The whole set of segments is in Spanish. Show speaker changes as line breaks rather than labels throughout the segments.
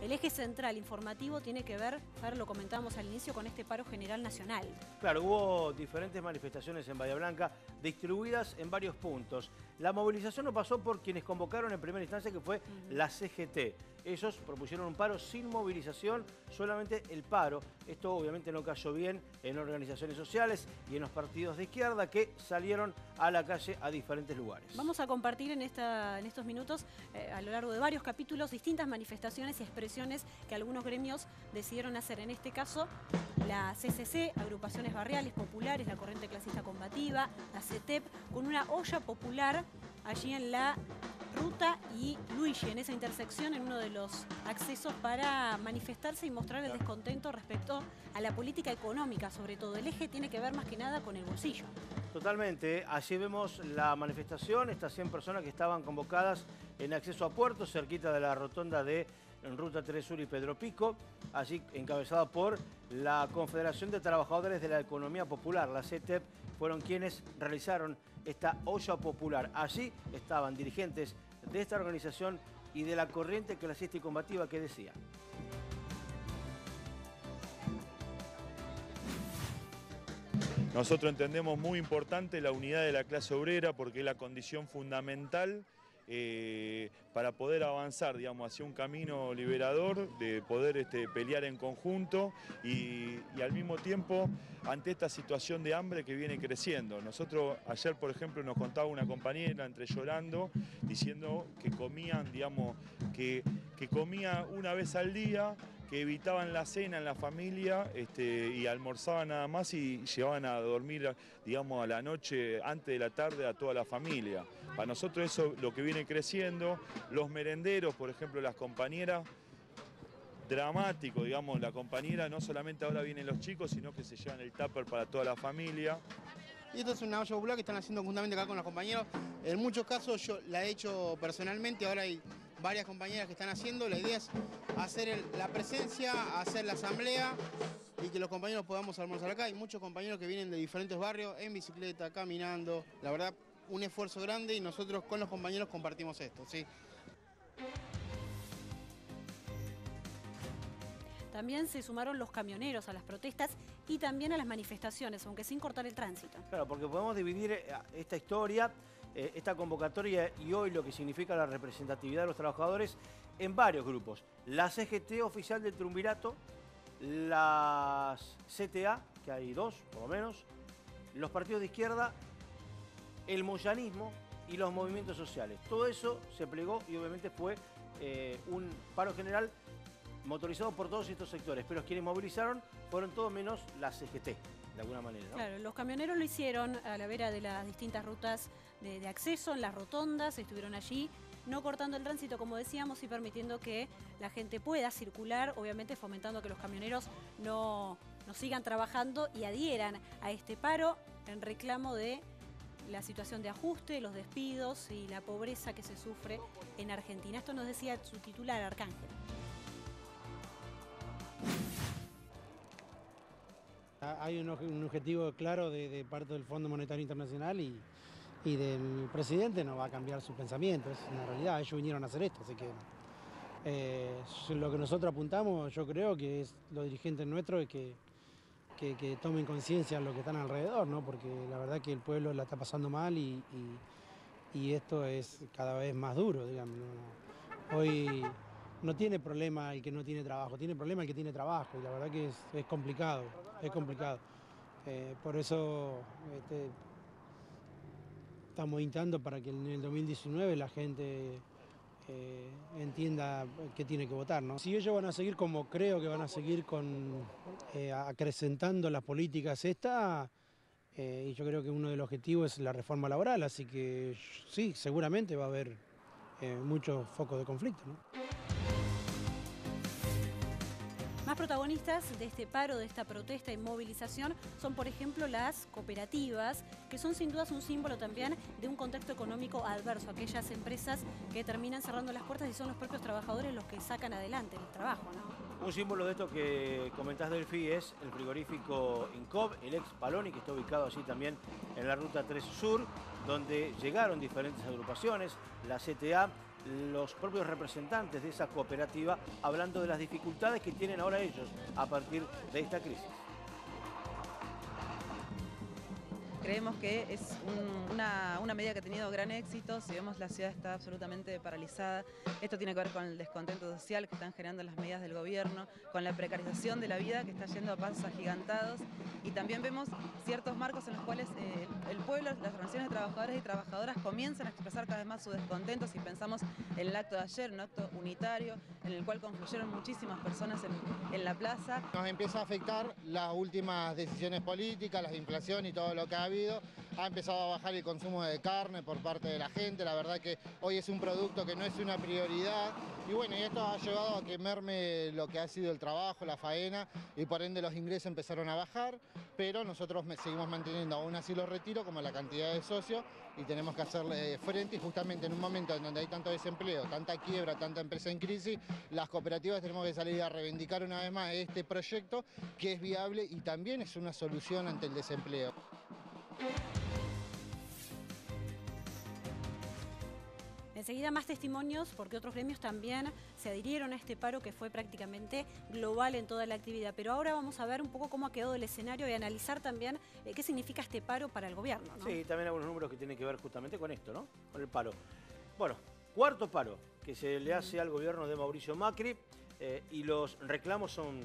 el eje central informativo tiene que ver, Fer, lo comentábamos al inicio, con este paro general nacional.
Claro, hubo diferentes manifestaciones en Bahía Blanca, distribuidas en varios puntos. La movilización no pasó por quienes convocaron en primera instancia, que fue la CGT. Ellos propusieron un paro sin movilización, solamente el paro. Esto obviamente no cayó bien en organizaciones sociales y en los partidos de izquierda que salieron a la calle a diferentes lugares.
Vamos a compartir en estos minutos, a lo largo de varios capítulos, distintas manifestaciones y expresiones que algunos gremios decidieron hacer. En este caso, la CCC, Agrupaciones Barriales Populares, la Corriente Clasista Combativa, la CETEP, con una olla popular allí en la Ruta y Luigi, en esa intersección, en uno de los accesos, para manifestarse y mostrar el descontento respecto a la política económica, sobre todo. El eje tiene que ver más que nada con el bolsillo.
Totalmente. Allí vemos la manifestación, estas 100 personas que estaban convocadas en acceso a Puerto, cerquita de la rotonda de Ruta 3 Sur y Pedro Pico, allí encabezada por la Confederación de Trabajadores de la Economía Popular, la CETEP, fueron quienes realizaron esta olla popular. Allí estaban dirigentes de esta organización y de la Corriente Clasista y Combativa, que decía:
nosotros entendemos muy importante la unidad de la clase obrera, porque es la condición fundamental para poder avanzar, digamos, hacia un camino liberador, de poder pelear en conjunto y al mismo tiempo ante esta situación de hambre que viene creciendo. Nosotros ayer, por ejemplo, nos contaba una compañera, entre llorando, diciendo que comían, digamos, que comía una vez al día, que evitaban la cena en la familia y almorzaban nada más y llevaban a dormir, digamos, a la noche, antes de la tarde, a toda la familia. Para nosotros eso es lo que viene creciendo. Los merenderos, por ejemplo, las compañeras, dramático, digamos, la compañera no solamente ahora vienen los chicos, sino que se llevan el tupper para toda la familia.
Y esto es una olla popular que están haciendo juntamente acá con los compañeros. En muchos casos yo la he hecho personalmente, ahora hay varias compañeras que están haciendo. La idea es hacer la presencia, hacer la asamblea y que los compañeros podamos almorzar acá. Hay muchos compañeros que vienen de diferentes barrios, en bicicleta, caminando. La verdad, un esfuerzo grande y nosotros con los compañeros compartimos esto, ¿sí?
También se sumaron los camioneros a las protestas y también a las manifestaciones, aunque sin cortar el tránsito.
Claro, porque podemos dividir esta historia, esta convocatoria y hoy lo que significa la representatividad de los trabajadores en varios grupos. La CGT oficial del Triunvirato, las CTA, que hay dos por lo menos, los partidos de izquierda, el moyanismo y los movimientos sociales. Todo eso se plegó y obviamente fue un paro general motorizado por todos estos sectores, pero quienes movilizaron fueron todos menos la CGT, de alguna manera, ¿no?
Claro, los camioneros lo hicieron a la vera de las distintas rutas de acceso, en las rotondas, estuvieron allí, no cortando el tránsito, como decíamos, y permitiendo que la gente pueda circular, obviamente fomentando que los camioneros no sigan trabajando y adhieran a este paro en reclamo de la situación de ajuste, los despidos y la pobreza que se sufre en Argentina. Esto nos decía su titular, Arcángel.
Hay un objetivo claro de parte del Fondo Monetario Internacional y del presidente no va a cambiar su pensamiento, es una realidad, ellos vinieron a hacer esto, así que lo que nosotros apuntamos, yo creo que es los dirigentes nuestros que tomen conciencia de lo que están alrededor, ¿no? Porque la verdad que el pueblo la está pasando mal y esto es cada vez más duro, digamos, ¿no? Hoy no tiene problema el que no tiene trabajo, tiene problema el que tiene trabajo y la verdad que es complicado, es complicado. Por eso estamos intentando para que en el 2019 la gente entienda qué tiene que votar, ¿no? Si ellos van a seguir como creo que van a seguir acrecentando las políticas y yo creo que uno de los objetivos es la reforma laboral, así que sí, seguramente va a haber muchos focos de conflicto, ¿no?
Más protagonistas de este paro, de esta protesta y movilización son, por ejemplo, las cooperativas, que son sin dudas un símbolo también de un contexto económico adverso, aquellas empresas que terminan cerrando las puertas y son los propios trabajadores los que sacan adelante el trabajo, ¿no?
Un símbolo de esto que comentás, Delphi, es el frigorífico Incob, el ex Paloni, que está ubicado allí también en la Ruta 3 Sur, donde llegaron diferentes agrupaciones, la CTA, los propios representantes de esa cooperativa hablando de las dificultades que tienen ahora ellos a partir de esta crisis.
Creemos que es una medida que ha tenido gran éxito. Si vemos, la ciudad está absolutamente paralizada. Esto tiene que ver con el descontento social que están generando las medidas del gobierno, con la precarización de la vida que está yendo a pasos agigantados, y también vemos ciertos marcos en los cuales el pueblo, las organizaciones de trabajadores y trabajadoras comienzan a expresar cada vez más su descontento. Si pensamos en el acto de ayer, un acto unitario en el cual confluyeron muchísimas personas en la plaza.
Nos empieza a afectar las últimas decisiones políticas, la inflación y todo lo que ha habido. Ha empezado a bajar el consumo de carne por parte de la gente. La verdad que hoy es un producto que no es una prioridad. Y bueno, y esto ha llevado a que merme lo que ha sido el trabajo, la faena, y por ende los ingresos empezaron a bajar. Pero nosotros seguimos manteniendo aún así los retiros, como la cantidad de socios, y tenemos que hacerle frente. Y justamente en un momento en donde hay tanto desempleo, tanta quiebra, tanta empresa en crisis, las cooperativas tenemos que salir a reivindicar una vez más este proyecto que es viable y también es una solución ante el desempleo.
Enseguida más testimonios, porque otros gremios también se adhirieron a este paro que fue prácticamente global en toda la actividad. Pero ahora vamos a ver un poco cómo ha quedado el escenario y analizar también qué significa este paro para el gobierno, ¿no?
Sí, también algunos números que tienen que ver justamente con esto, ¿no? Con el paro. Bueno, cuarto paro que se le hace al gobierno de Mauricio Macri, y los reclamos son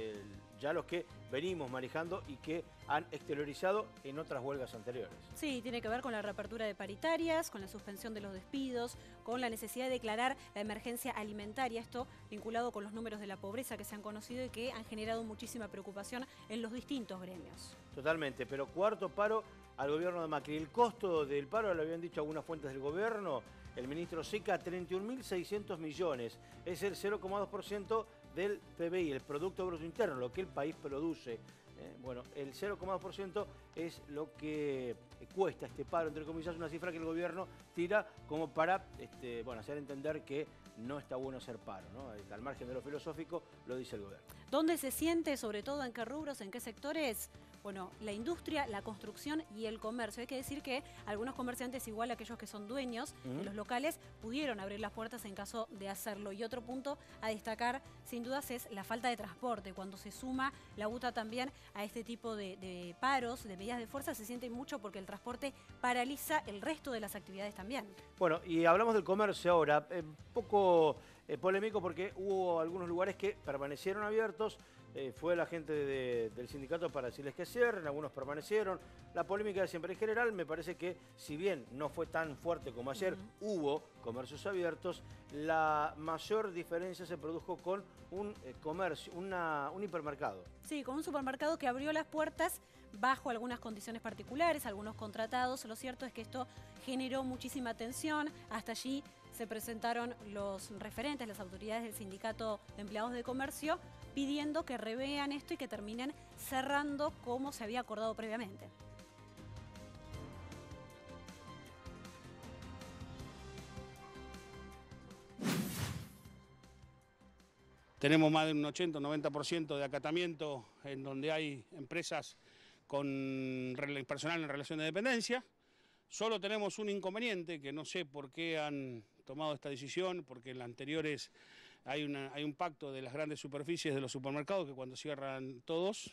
ya los que venimos manejando y que han exteriorizado en otras huelgas anteriores.
Sí, tiene que ver con la reapertura de paritarias, con la suspensión de los despidos, con la necesidad de declarar la emergencia alimentaria, esto vinculado con los números de la pobreza que se han conocido y que han generado muchísima preocupación en los distintos gremios.
Totalmente, pero cuarto paro al gobierno de Macri. El costo del paro, lo habían dicho algunas fuentes del gobierno, el ministro Sica, 31.600 millones. Es el 0,2% del PBI, el Producto Bruto Interno, lo que el país produce. Bueno, el 0,2% es lo que cuesta este paro, entre comillas, una cifra que el gobierno tira como para bueno, hacer entender que no está bueno hacer paro, ¿no? Al margen de lo filosófico, lo dice el gobierno.
¿Dónde se siente, sobre todo en qué rubros, en qué sectores? Bueno, la industria, la construcción y el comercio. Hay que decir que algunos comerciantes, igual aquellos que son dueños de los locales, pudieron abrir las puertas en caso de hacerlo. Y otro punto a destacar, sin dudas, es la falta de transporte. Cuando se suma la UTA también a este tipo de paros, de medidas de fuerza, se siente mucho porque el transporte paraliza el resto de las actividades también.
Bueno, y hablamos del comercio ahora. Un poco polémico porque hubo algunos lugares que permanecieron abiertos. Fue la gente del sindicato para decirles que cierren, algunos permanecieron. La polémica de siempre en general, me parece que si bien no fue tan fuerte como ayer, hubo comercios abiertos, la mayor diferencia se produjo con un comercio, un hipermercado.
Sí, con un supermercado que abrió las puertas bajo algunas condiciones particulares, algunos contratados. Lo cierto es que esto generó muchísima tensión. Hasta allí se presentaron los referentes, las autoridades del Sindicato de Empleados de Comercio, pidiendo que revean esto y que terminen cerrando como se había acordado previamente.
Tenemos más de un 80-90% de acatamiento en donde hay empresas con personal en relación de dependencia. Solo tenemos un inconveniente, que no sé por qué han tomado esta decisión, porque en las anteriores hay un pacto de las grandes superficies de los supermercados que cuando cierran todos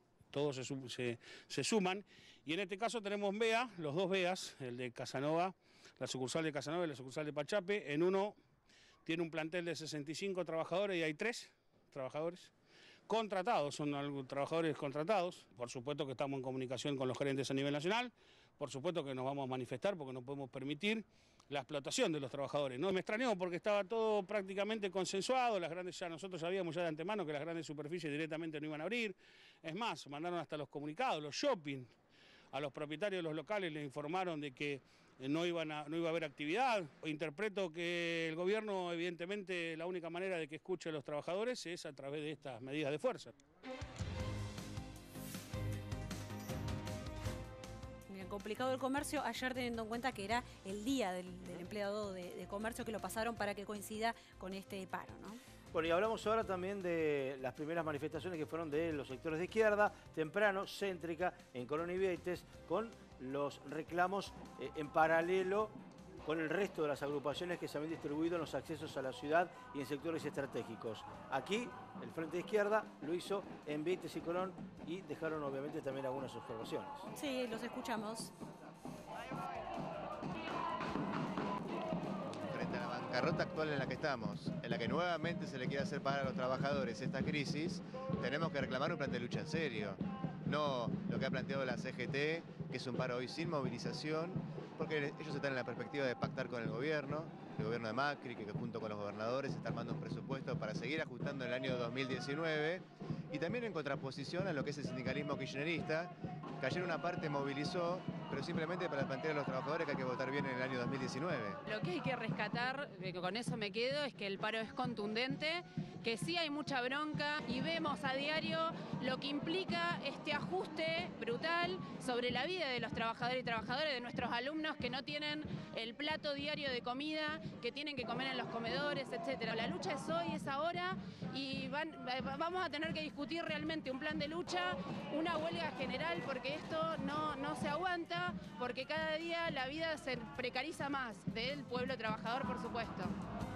se suman. Y en este caso tenemos BEA, los dos BEAs, el de Casanova, la sucursal de Casanova y la sucursal de Pachape. En uno tiene un plantel de 65 trabajadores y hay 3 trabajadores contratados, son trabajadores contratados. Por supuesto que estamos en comunicación con los gerentes a nivel nacional, por supuesto que nos vamos a manifestar porque no podemos permitir la explotación de los trabajadores. No me extrañó porque estaba todo prácticamente consensuado, nosotros sabíamos ya de antemano que las grandes superficies directamente no iban a abrir. Es más, mandaron hasta los comunicados, los shopping, a los propietarios de los locales les informaron de que no iba a haber actividad. Interpreto que el gobierno, evidentemente, la única manera de que escuche a los trabajadores es a través de estas medidas de fuerza.
Bien complicado el comercio, ayer teniendo en cuenta que era el día del empleado de comercio, que lo pasaron para que coincida con este paro, ¿no?
Bueno, y hablamos ahora también de las primeras manifestaciones que fueron de los sectores de izquierda, temprano, céntrica, en Colón y Vieites, con los reclamos en paralelo con el resto de las agrupaciones que se habían distribuido en los accesos a la ciudad y en sectores estratégicos. Aquí, el Frente de Izquierda lo hizo en Vieites y Colón y dejaron obviamente también algunas observaciones.
Sí, los escuchamos.
Frente a la bancarrota actual en la que estamos, en la que nuevamente se le quiere hacer pagar a los trabajadores esta crisis, tenemos que reclamar un plan de lucha en serio. No lo que ha planteado la CGT, que es un paro hoy sin movilización, porque ellos están en la perspectiva de pactar con el gobierno de Macri, que junto con los gobernadores está armando un presupuesto para seguir ajustando en el año 2019, y también en contraposición a lo que es el sindicalismo kirchnerista, que ayer una parte movilizó, pero simplemente para plantear a los trabajadores que hay que votar bien en el año 2019.
Lo que hay que rescatar, con eso me quedo, es que el paro es contundente, que sí hay mucha bronca y vemos a diario lo que implica este ajuste brutal sobre la vida de los trabajadores y trabajadoras, de nuestros alumnos que no tienen el plato diario de comida, que tienen que comer en los comedores, etc. La lucha es hoy, es ahora, y vamos a tener que discutir realmente un plan de lucha, una huelga general, porque esto no se aguanta, porque cada día la vida se precariza más del pueblo trabajador, por supuesto.